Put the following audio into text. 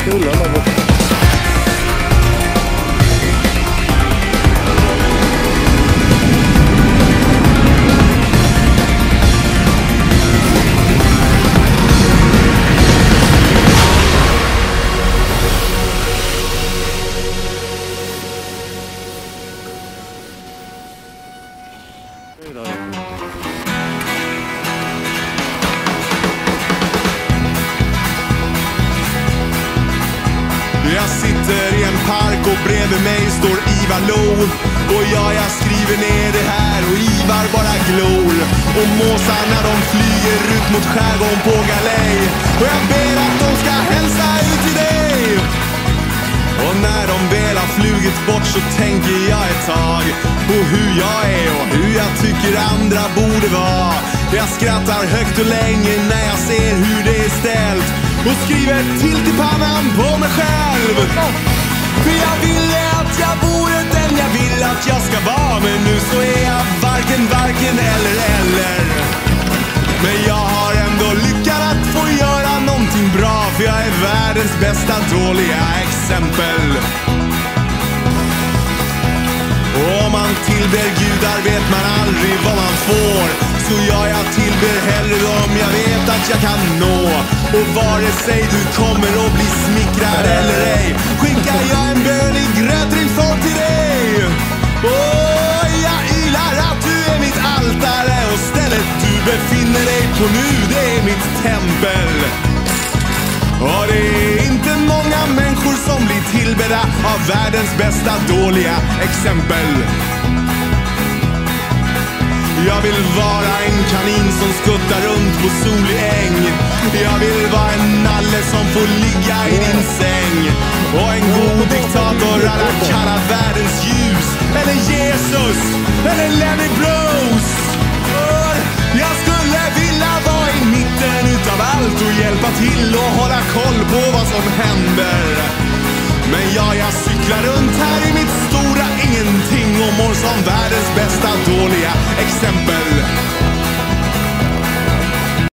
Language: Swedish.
Knulla där borta. Jag sitter i en park och bredvid mig står Ivar Lo. Och jag skriver ner det här och Ivar bara glor. Och måsarna de flyger ut mot skärgården på galej. Och jag ber att de ska hälsa ut till dig. Och när de väl har flugit bort så tänker jag ett tag på hur jag är och hur jag tycker andra borde vara. Jag skrattar högt och länge när jag ser hur det är ställt och skriver till pannan på mig själv. För jag ville att jag vore den jag vill att jag ska vara. Men nu så är jag varken eller. Men jag har ändå lyckats att få göra någonting bra. För jag är världens bästa dåliga exempel. Och om man tillber gudar vet man aldrig vad man får. Så jag tillber hellre dem jag vet att jag kan nå. Och vare sig du kommer att bli smickrad eller ej, skickar jag en bönig grötrimsform till dig. Och jag ylar att du är mitt altare och stället du befinner dig på nu, det är mitt tempel. Och det är inte många människor som blir tillbedda av världens bästa dåliga exempel. Jag vill vara en kanin som skuttar runt på solig äng. Jag vill vara en nalle som får ligga i din säng. Och en god diktator alla kallar världens ljus. Eller Jesus, eller Lenny Bruce. Jag skulle vilja vara i mitten utav allt och hjälpa till och hålla koll på vad som händer. Men jag cyklar runt här i mitt stora ingenting och mår som världens bästa dåliga exempel.